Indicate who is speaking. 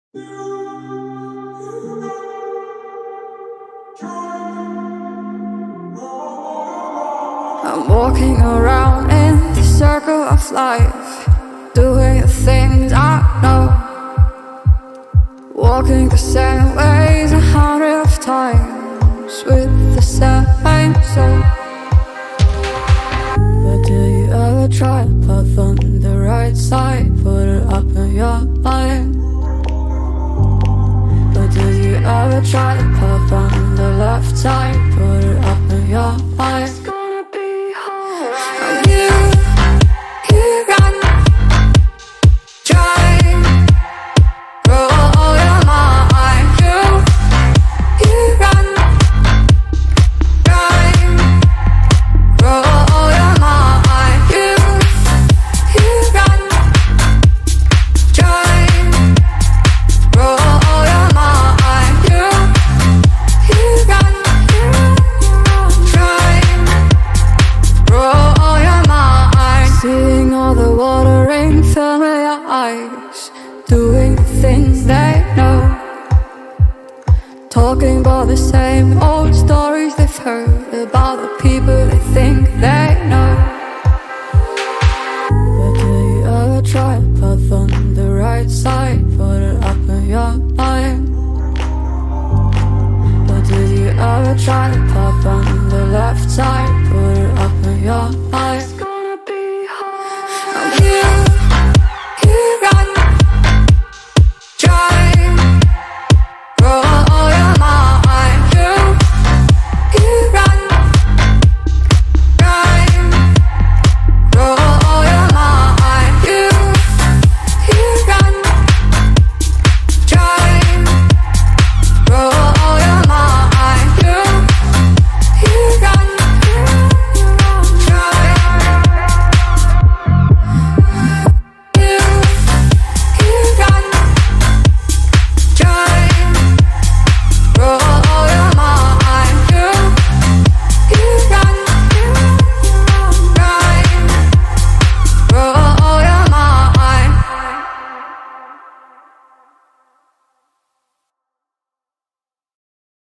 Speaker 1: I'm walking around in the circle of life, doing the things I know, walking the same ways 100 of times with the same soul. But do you ever try to path on the right side, put it up in your mind? But do you ever try to path on the left side, put it up in your mind? Doing the things they know, talking about the same old stories they've heard about the people they think they know.